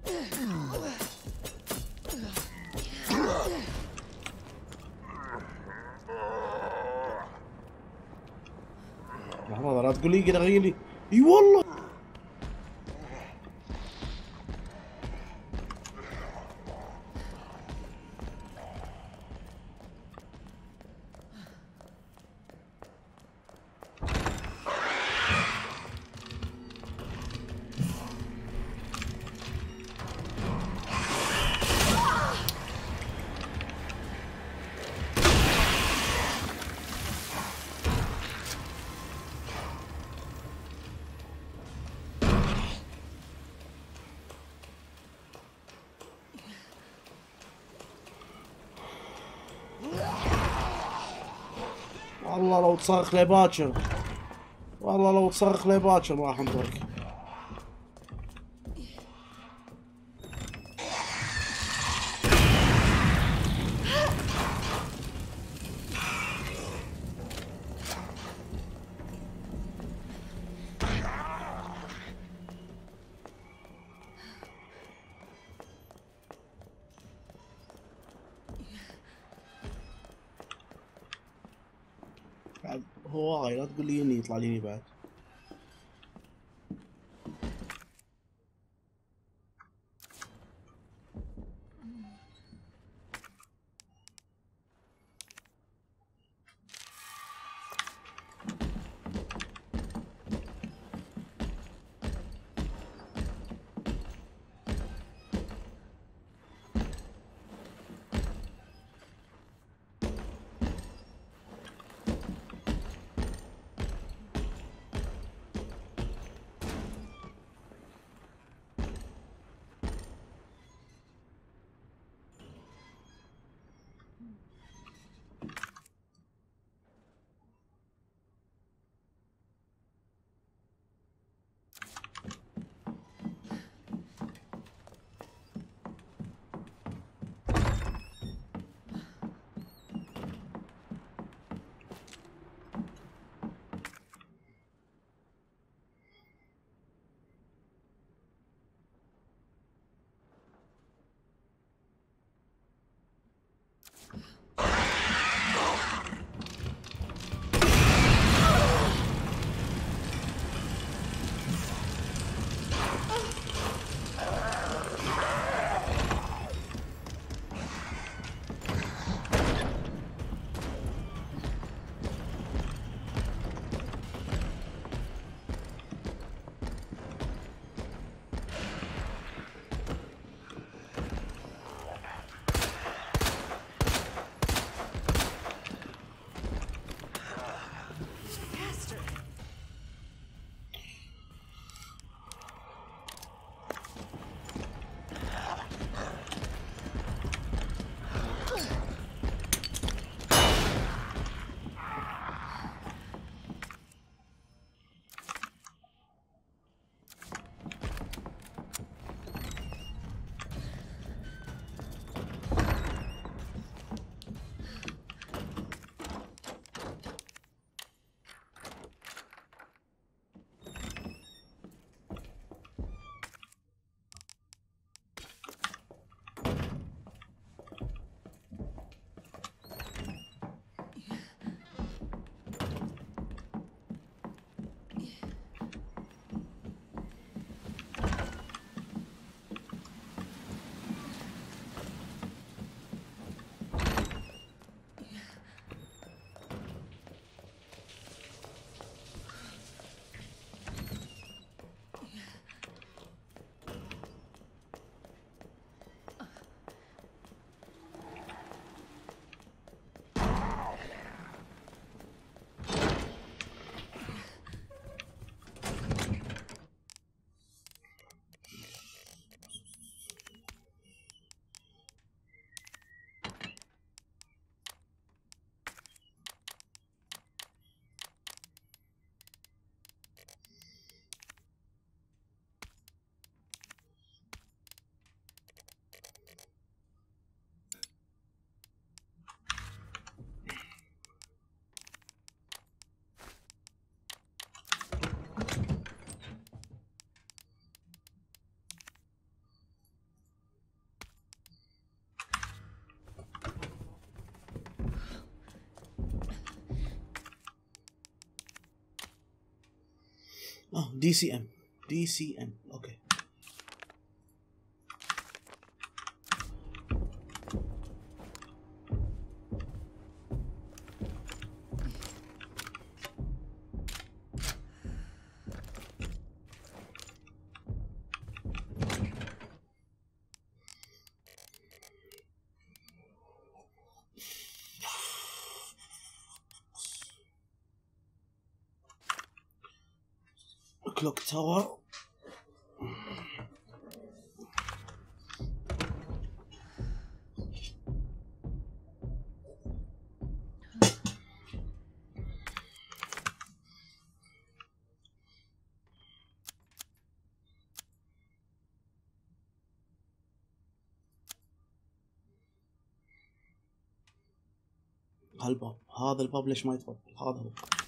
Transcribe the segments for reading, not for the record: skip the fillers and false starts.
لحظة لا تقول لي كذا غيلي. اي والله. والله لو تصرخ لي باكر، والله لو تصرخ لي باكر راح انطرك. هو هاي لا تقول لي اني يطلع لي بعد. دي سي ام. دي سي ام اوكي. كلوك تاور. هالباب، هذا الباب ليش ما يتفضل؟ هذا هو.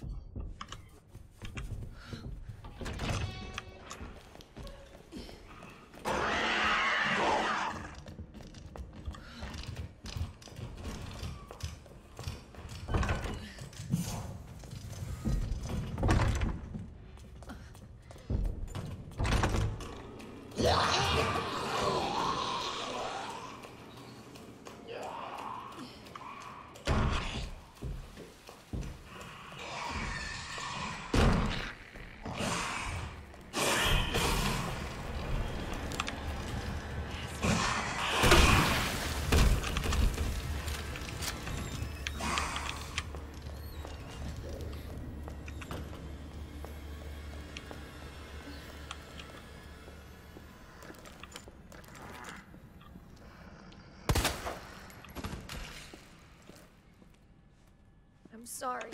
I'm sorry.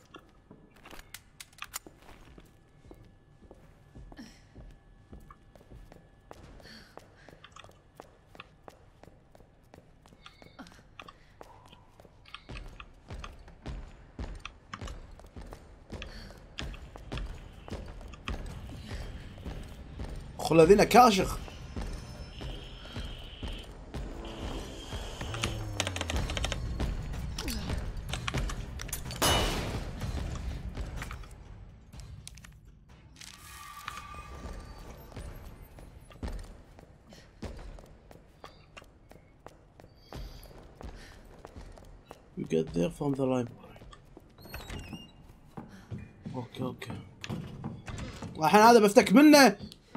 خل الذين كاشخ. You get there from the library. اوكي الحين هذا بفتك منه.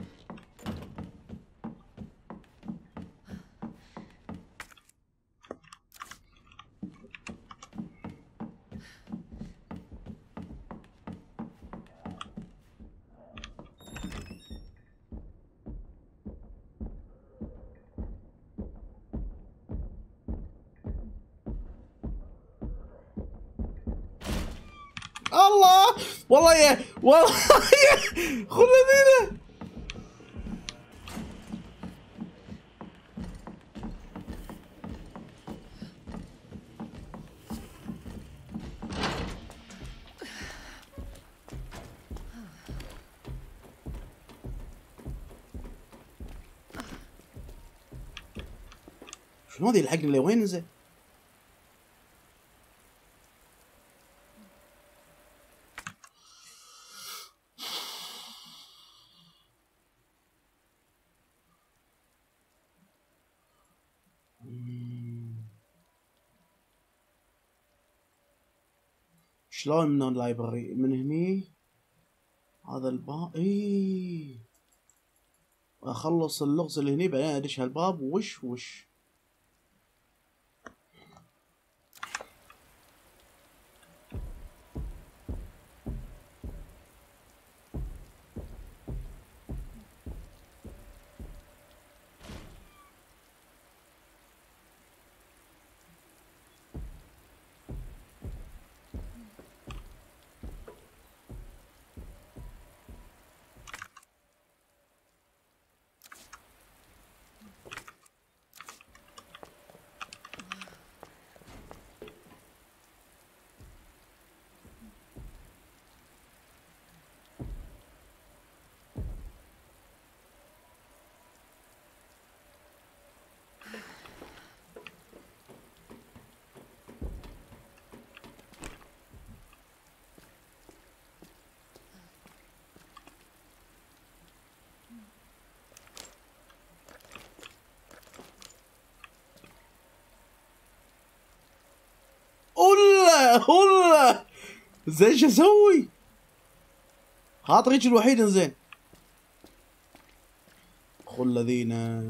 الله والله يا والله يا خذ الذين. شنو هذه يلحقني لوين زين؟ شلون من اللايبرري؟ من هني هذا الباب. اي اخلص اللغز اللي هني بعدين ادش هالباب. وش والله زين شو اسوي؟ خاطرك الوحيد زين. خل الذين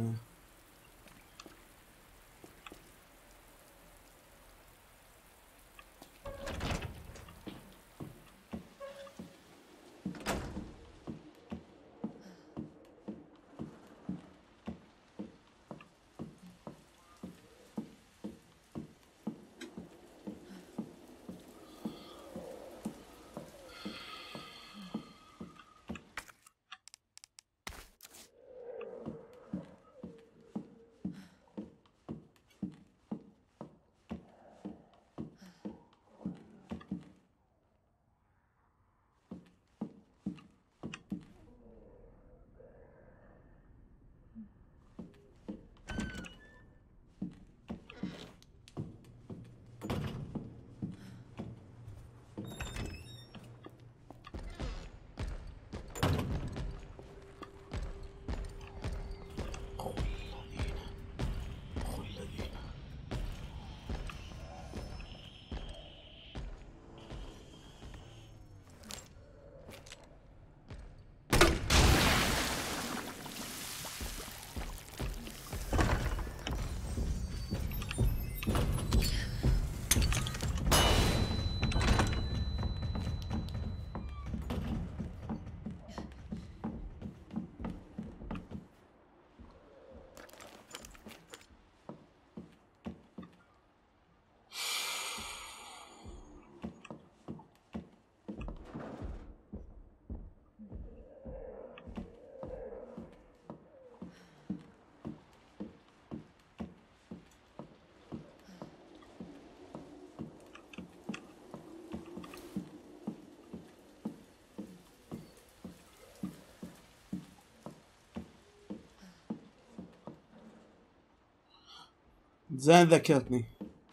زين ذكرتني.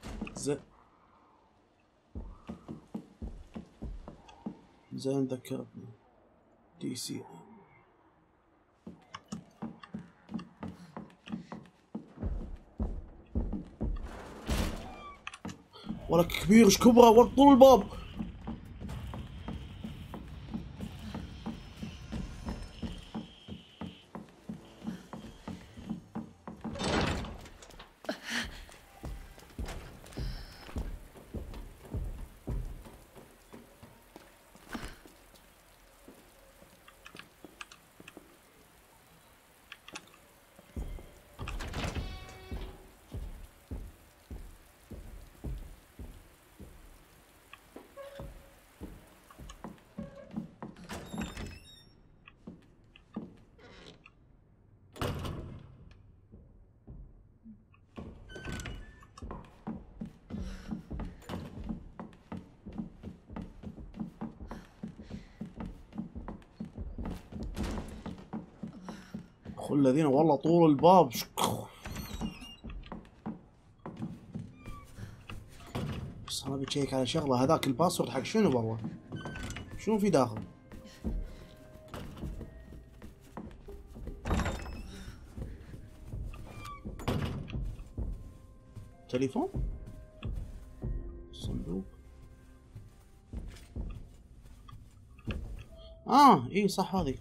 زين ذكرتني. دي سي ولك كبير ايش كبره ولك طول الباب. خل الذين والله طول الباب. بس انا بتشيك على شغله، هذاك الباسورد حق شنو برا؟ شنو في داخل؟ تليفون؟ صندوق. اي صح هذه.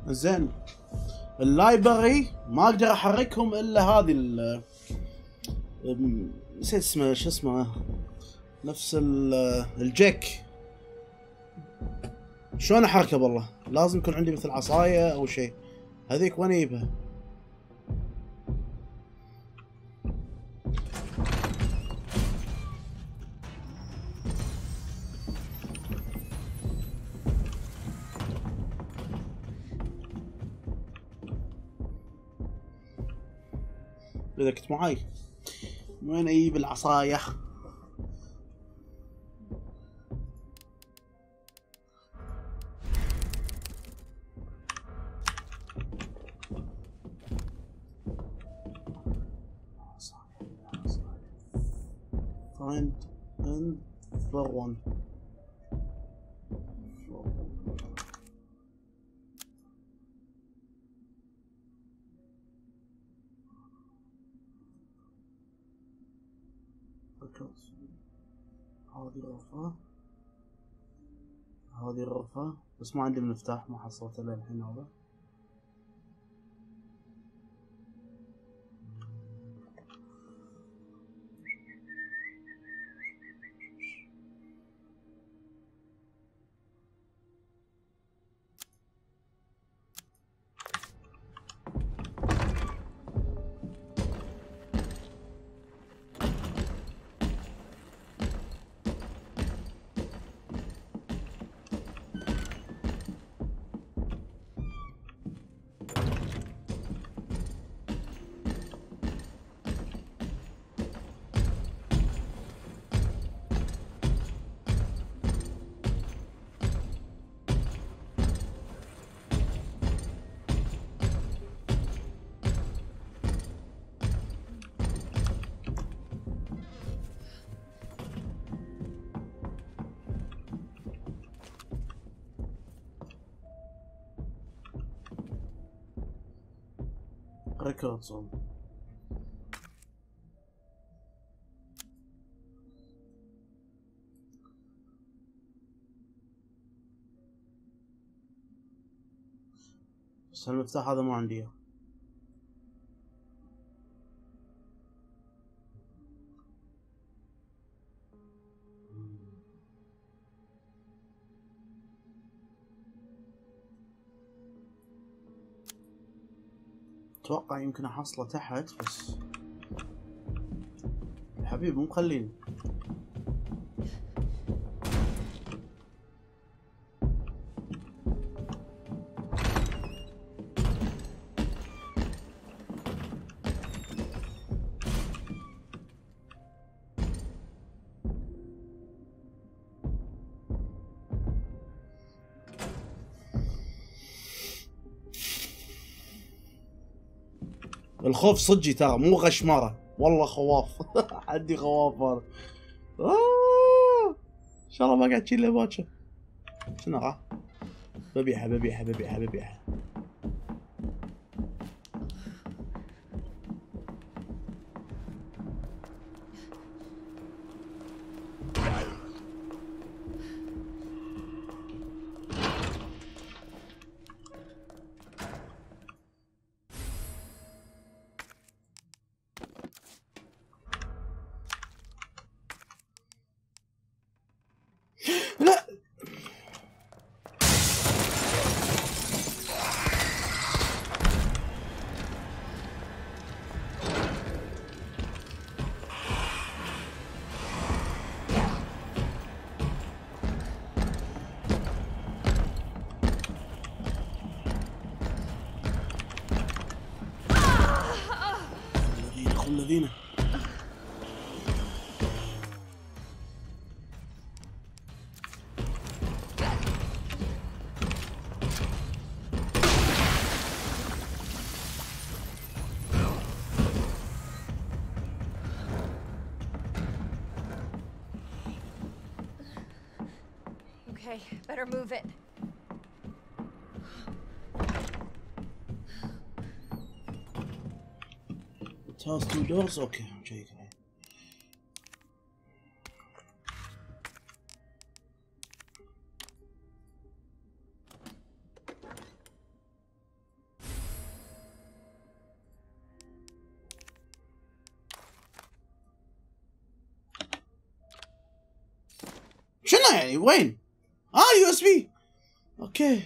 زين اللايبرري ما اقدر احركهم الا هذه نسيت اسمه، شو اسمه، نفس الجيك. شلون احركه بالله؟ لازم يكون عندي مثل عصايه او شيء. هذيك وين اجيبها؟ اذا كنت معاي وين اجيب العصايه؟ find and for one. هذه غرفة، هذه غرفة، بس ما عندي مفتاح، ما حصلته للحين هذا. ريكوردز اون. بس المفتاح هذا ما عندي اياه. اتوقع يمكن احصله تحت، بس الحبيب مو مخليني. الخوف صجي ترى، مو غشمره، والله خواف. عندي خواف انا. ان شاء الله ما قاعد تشيل لي باكر. شنو راح؟ ببيعها ببيعها ببيعها ببيعها. لا الذين Okay, better move it. It has 2 doors. اوكي نشيك عليه. يعني وين؟ يو اس بي. اوكي.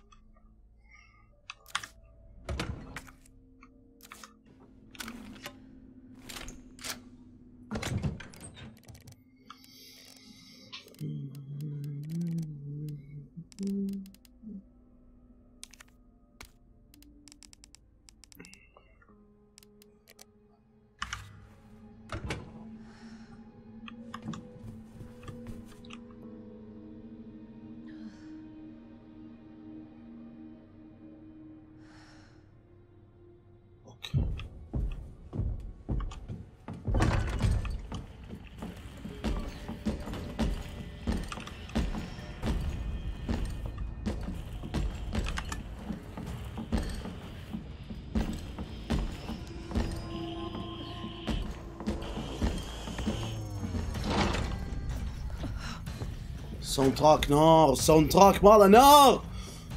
ساوند تراك نار، الساوند تراك ماله نار.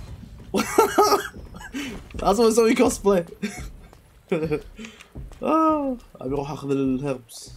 لازم اسوي كوسبلاي. ابي اروح اخذ الهربس.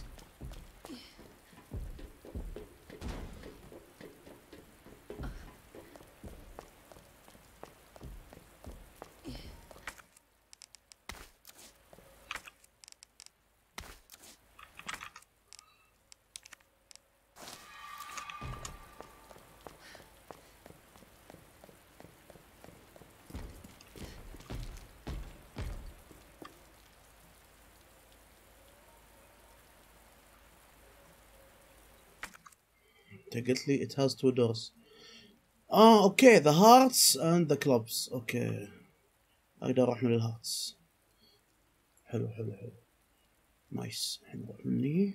انت قلت لي it has two doors. اوكي the hearts and the clubs. اوكي اقدر اروح من الهارتس. حلو حلو حلو نايس. الحين نروح مني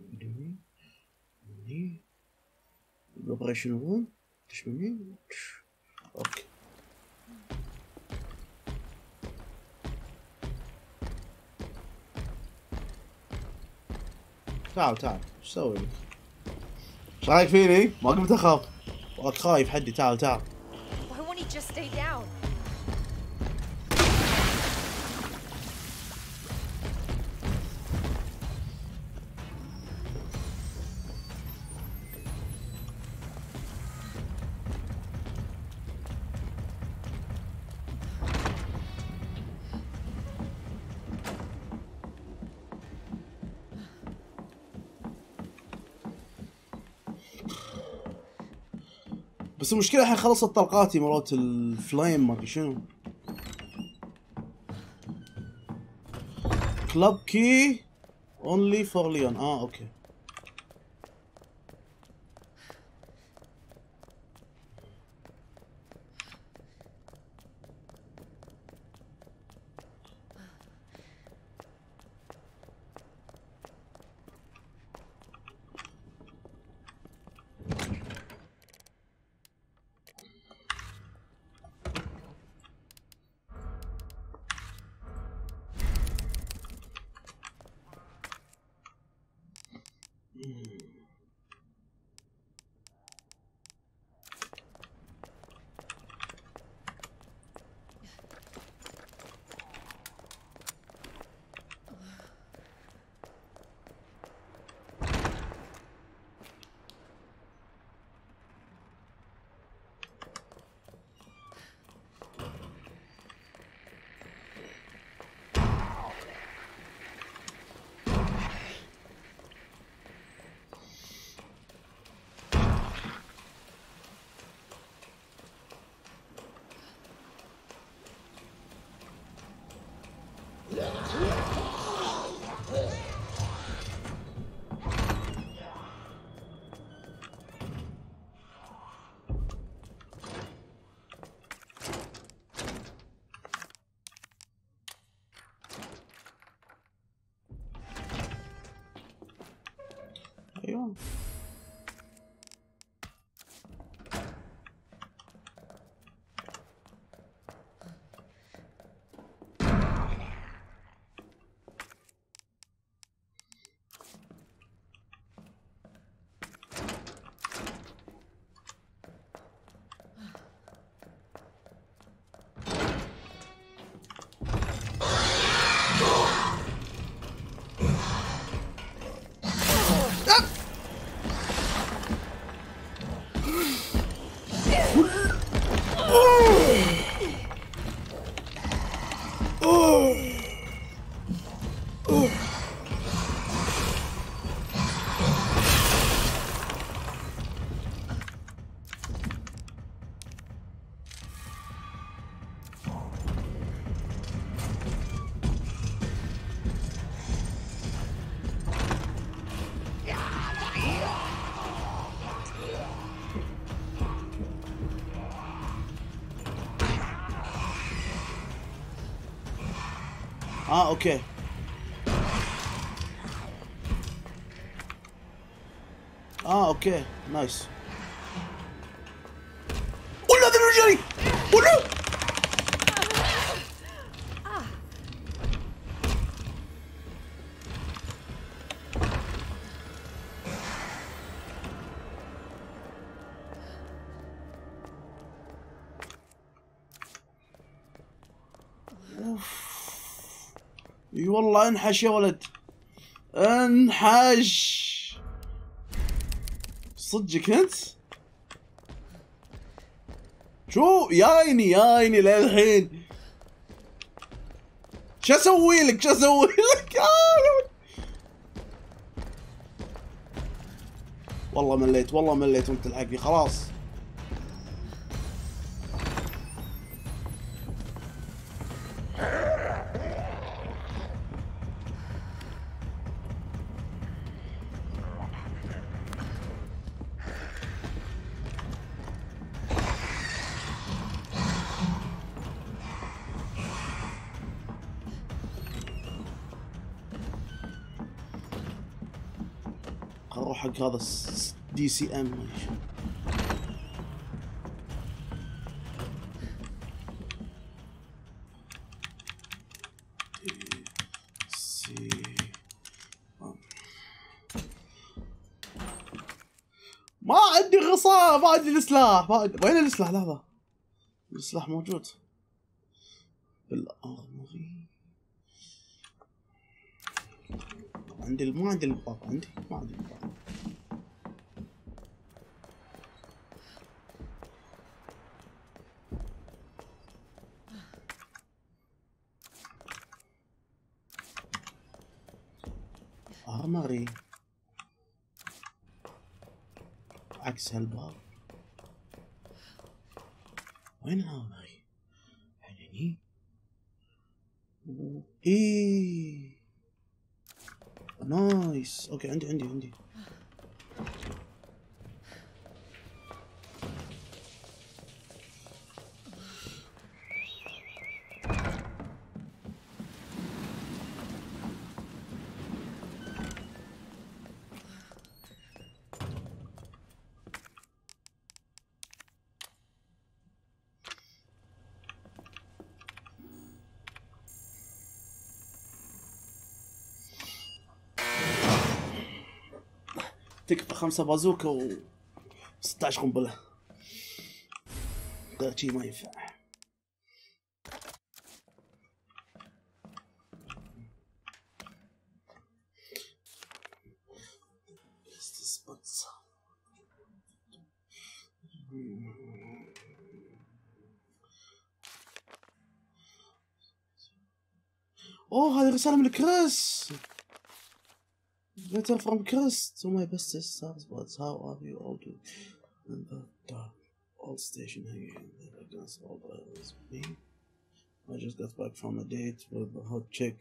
الاوبريشن روم. تش مني. اوكي تعال تعال. ايش اسوي لك؟ ايش رايك فيني؟ ما قمت اخاف. وراك خايف حدي. تعال تعال. Why won't he just stay down? بس المشكلة الحين خلصت طلقاتي مرات الفلايم ما ادري شنو. كلاب كي اونلي فور ليون. اوكي. ايوه اوكي. اوكي نايس. ولا ذا الرجالي ولا اي والله انحش يا ولد، انحش صدقك انت. شو يا عيني للحين شو اسوي لك والله مليت وانت تلحقني خلاص. اروح حق هذا DCM. ما عندي غصاء، ما عندي السلاح، وين السلاح؟ لحظة، السلاح موجود بالأرمري. ما عندي الباب، ما عندي الباب. أرمري عكس هالباب. وين الأرمري؟ هني؟ ايه نايس. اوكي عندي تكفى 5 بازوكا و 16 قنبلة، غير شي ما ينفع. اوه هذه رسالة من كريس. Letter from Chris to my bestest husbands. How are you all doing? In the dark old station hanging there against all the others. Me? I just got back from a date with a hot chick.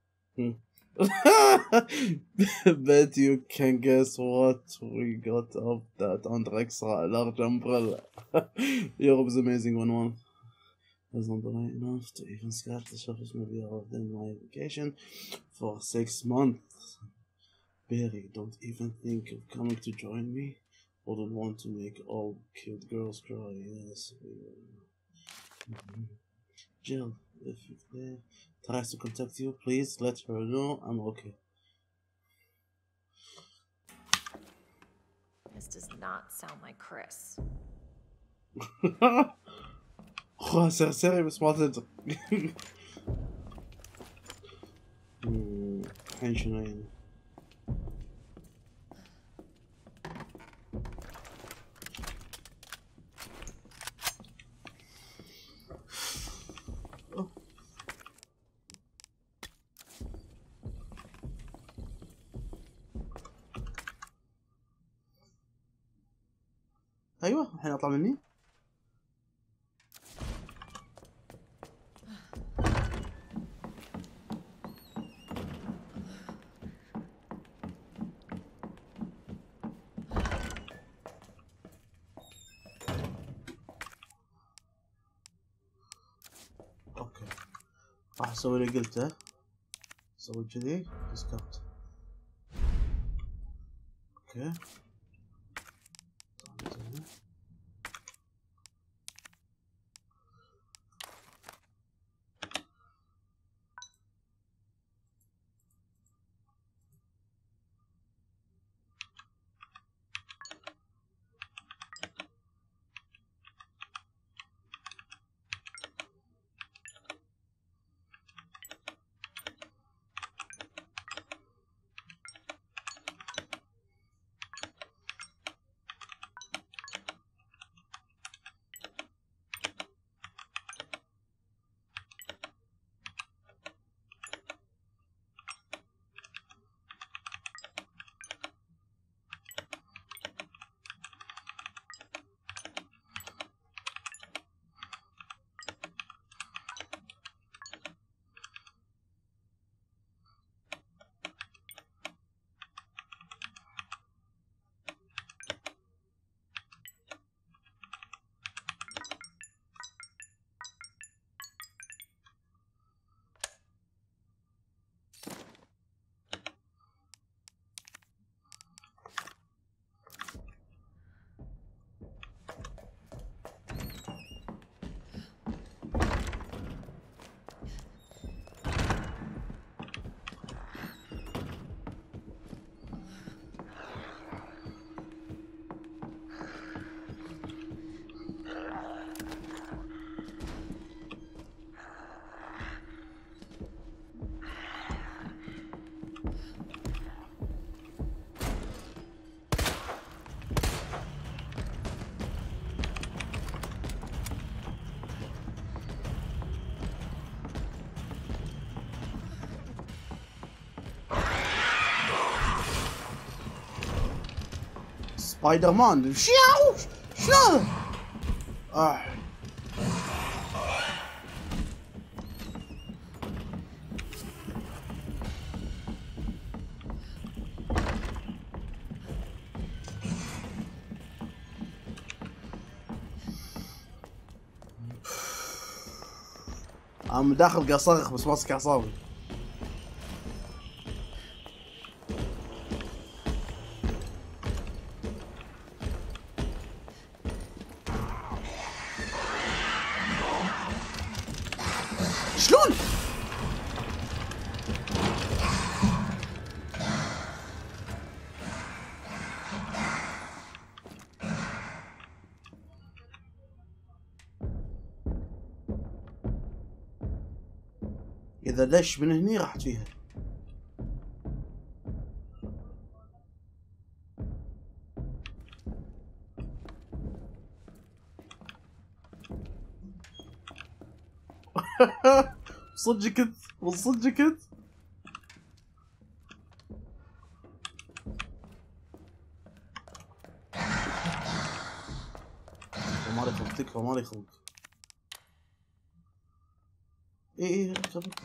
Bet you can guess what we got up that under extra large umbrella. Europe's amazing one. Wasn't bright enough to even scratch the surface maybe within my vacation for 6 months. Barry, don't even think of coming to join me. Wouldn't want to make all cute girls cry. Yes. Jill, if Claire tries to contact you, please let her know I'm okay. This does not sound like Chris. سري بس ما تدري. الحين شنو يعني؟ ايوه الحين اطلع مني. اوكي راح اسوي اللي قلته، اسوي كذي ديسكارت. اوكي سبايدر مان شو هذا؟ عم داخل قاعد اصرخ بس ماسك اعصابي. شلون؟ اذا دش من هني راحت فيها. صدق كنت والصدق كنت. ما لي خلق تكفى، ما لي خلق. ايه شوف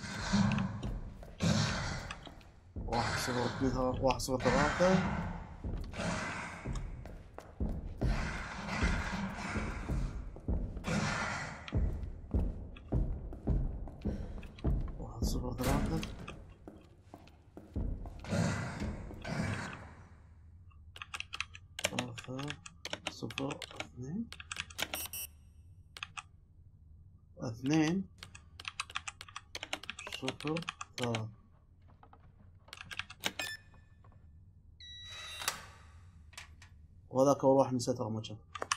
1-0-2 1-0-3 1-0-3 3-0-2 2-0-3. وهذاك اول واحد نسيت ترى ما كان.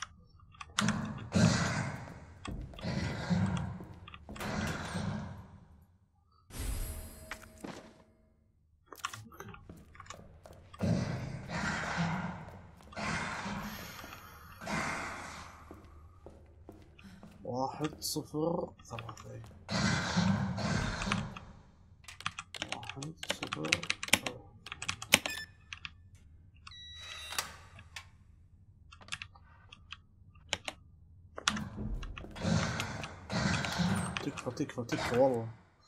واحد صفر ثلاثة 1-0. تكفى والله.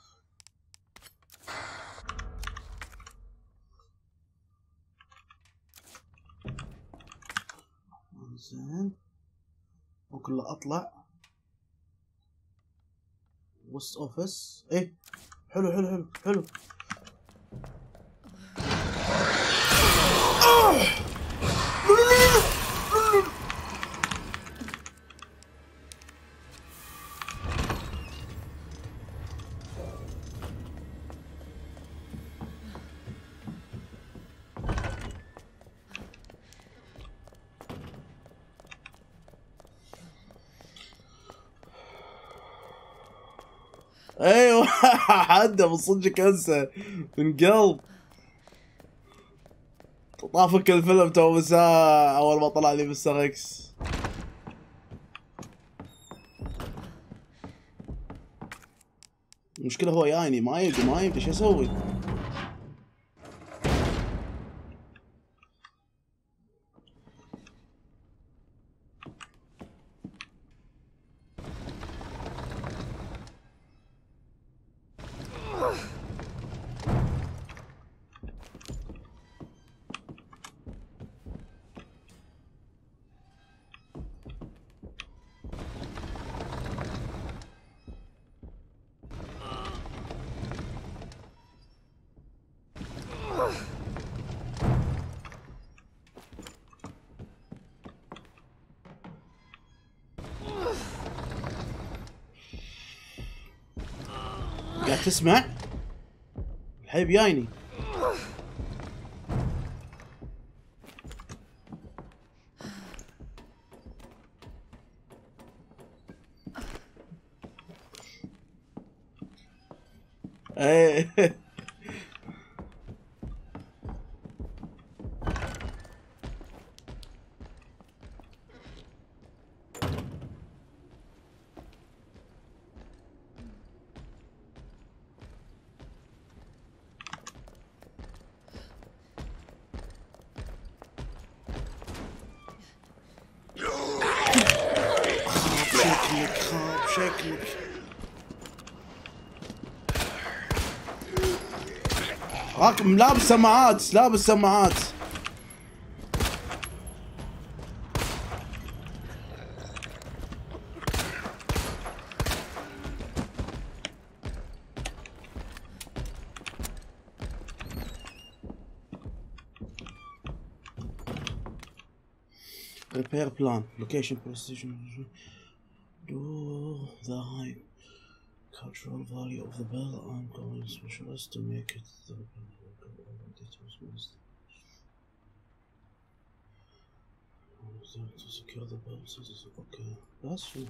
زين ممكن لا اطلع وست اوفيس. ايه حلو حلو حلو حلو. ايوه حده من صدق كنسه من قلب. طافك الفيلم تو مساء اول ما طلع لي مستر اكس. المشكلة هو يعني ما يدري شو اسوي. قاعد تسمع؟ الحين جايني. ايه خاب شكلك. راكم لابس سماعات. Repair plan. Location precision. Do the high cultural value of the bell. I'm calling specialist to make it the to secure the bell. Okay. That's true.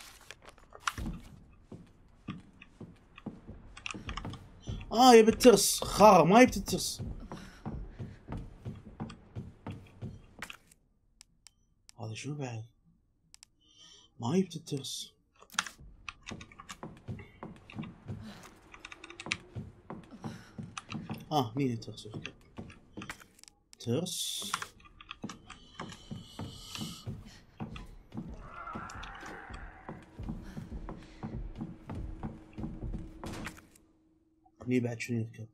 يبي الترس خارة ما يبي الترس. هذا شنو بعد؟ ما يبي الترس. هني الترس. ترس. هني بعد شنو يركب؟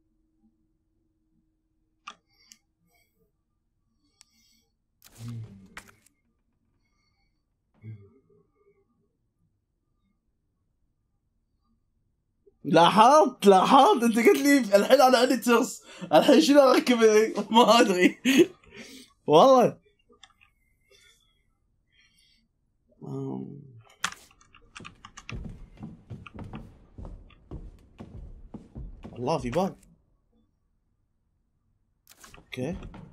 لاحظت انت قلت لي الحين انا عندي ترس، الحين شنو اركب ما ادري والله. والله في بال. اوكي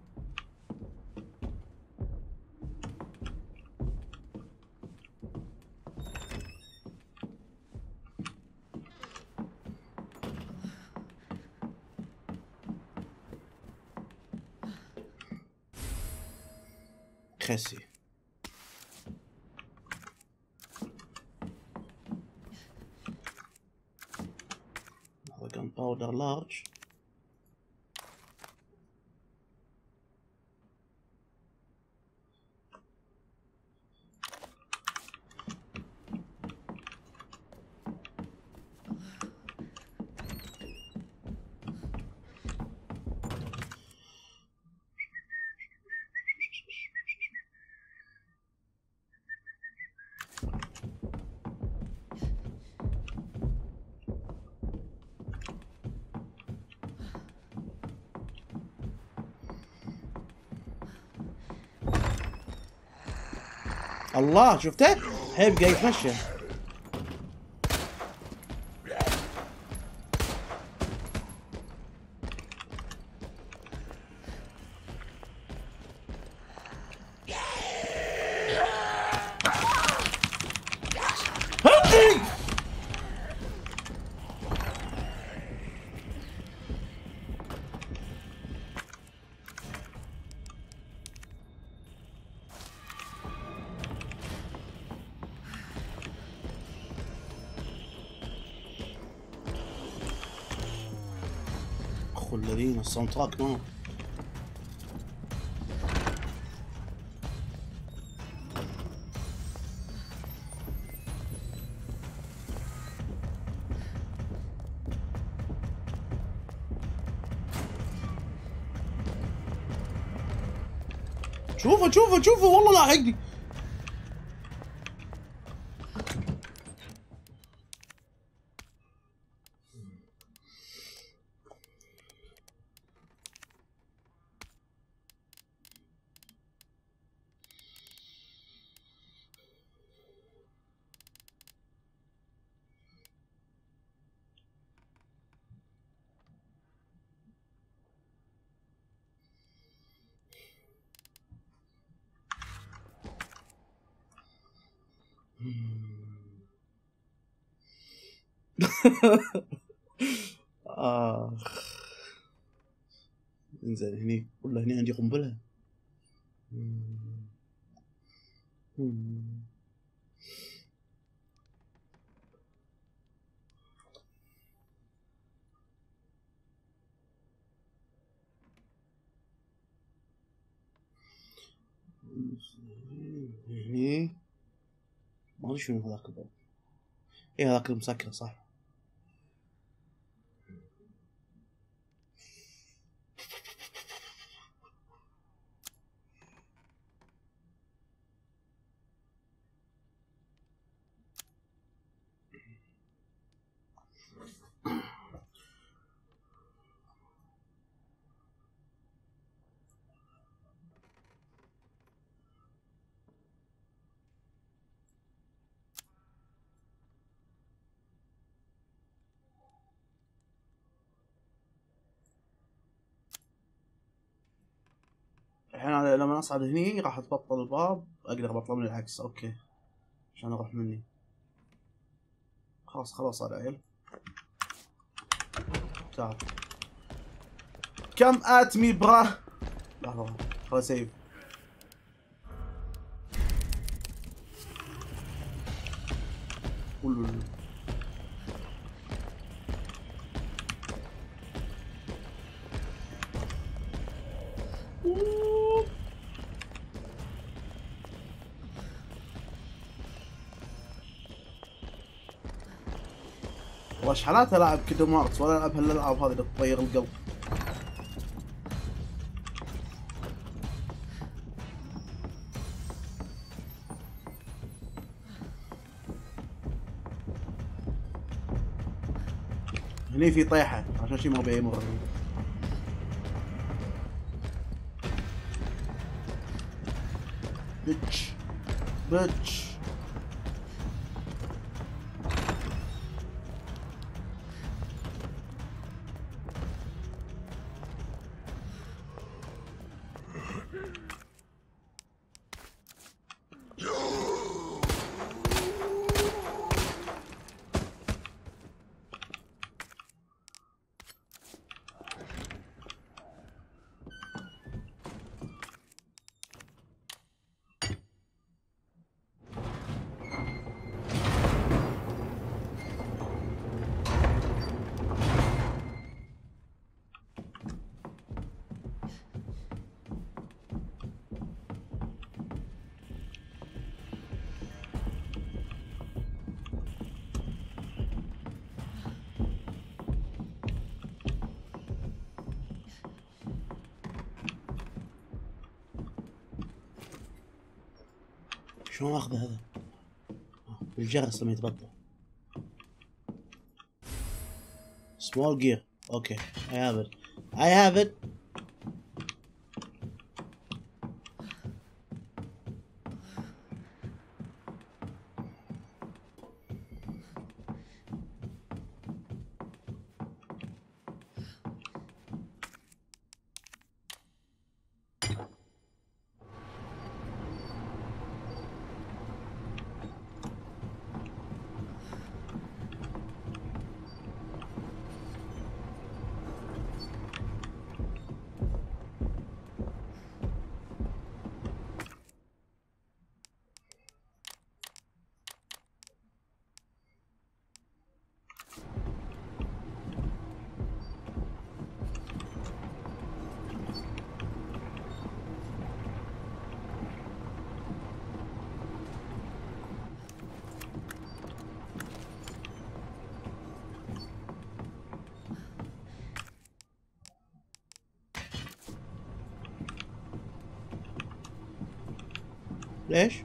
خسي. هذا كان باودر لارج. الله شفته؟ حيب قاعد يتمشى. اخو الذين الساوند تراك نار. شوفه شوفه شوفه والله لاحقني. انزين هني والله هني عندي قنبلة. هني ما ادري شنو هذاك الباب. ايه هذاك المسكر صح. الحين أنا لما أصعد هني راح تبطل الباب، أقدر أبطله من العكس. أوكي عشان أروح مني. خلاص خلاص على عيل. تعال كم آت مي برا. لحظة خلاص سيف. وش حالات العب كيدو مارتس ولا العب هالالعاب هذه اللي تطير القلب. هني في طيحة عشان شي ما ابي يمر. بتش بتش. شلون اخذه هذا؟ الجرس لما يتبطل. small gear. اوكي I have it. I have it. ليش؟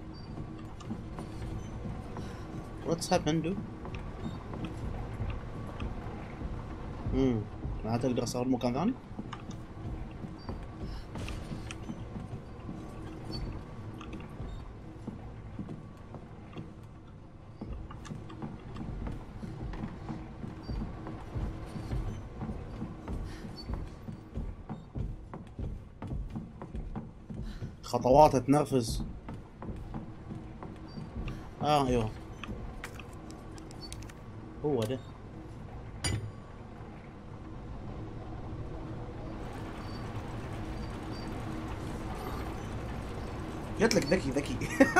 What's happened? ما تقدر اصور مكان ثاني؟ خطوات تنرفز. ايوه هو ده. قلت لك ذكي ذكي.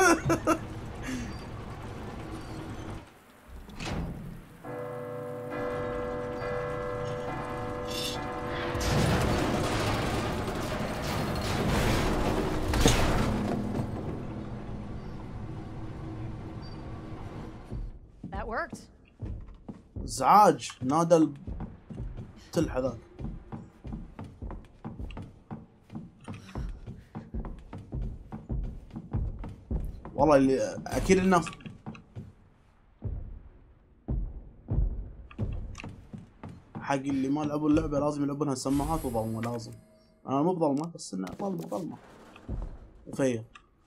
That worked. ازعاج نادى التلح ذاك. والله اللي اكيد الناس حق اللي ما لعبوا اللعبة لازم يلعبونها السماعات وظلمة. لازم انا مو بظلمة بس انها ظلمة وفيا.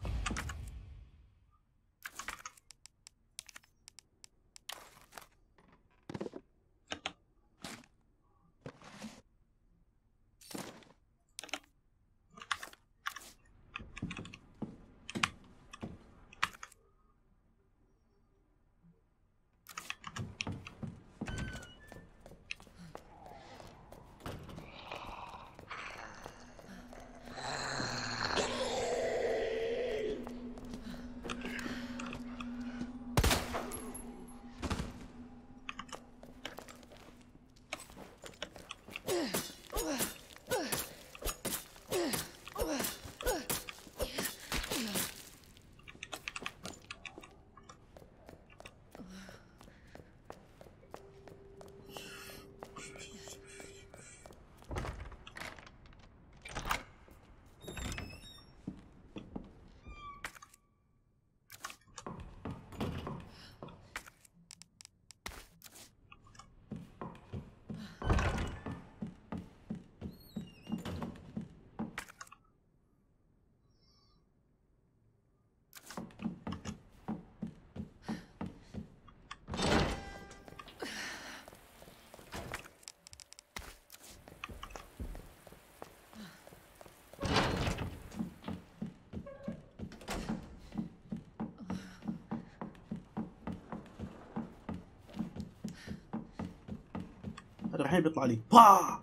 الحين بيطلع لي با.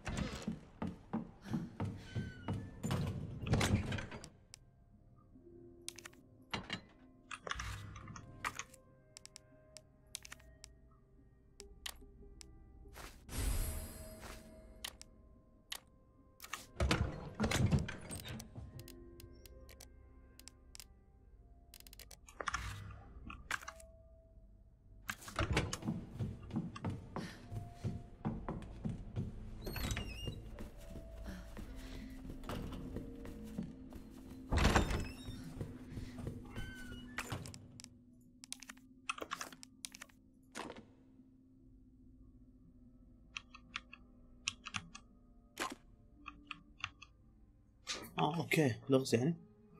اوكي لغز يعني.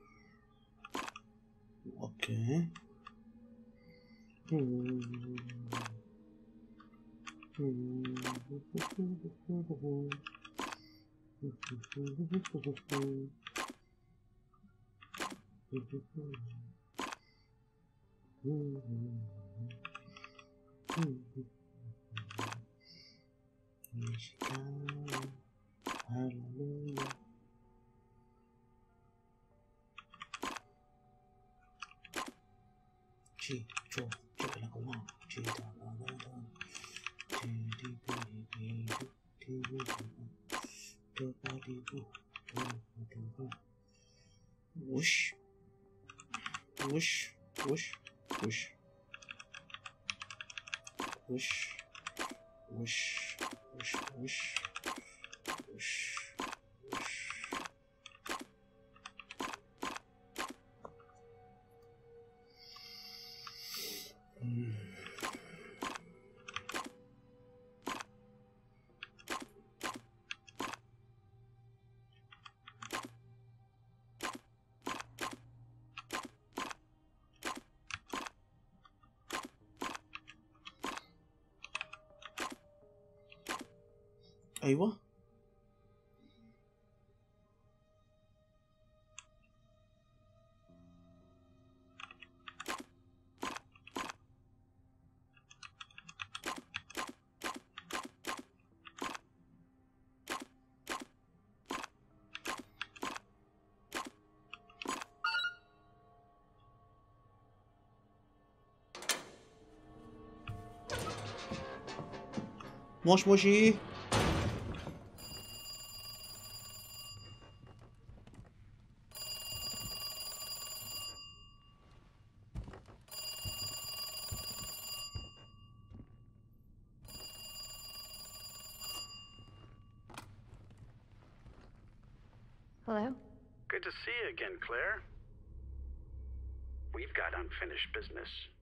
اوكي Hallelujah. Chi, cho, chicken like a one. Chi, da, da, da, da. Chi, di, di, di, di, di, do, ba, di, do, do, do, do. Whoosh, whoosh, whoosh, whoosh, whoosh, whoosh, whoosh, whoosh, whoosh, whoosh. أيوة. موش موشي. Hello? Good to see you again, Claire. We've got unfinished business.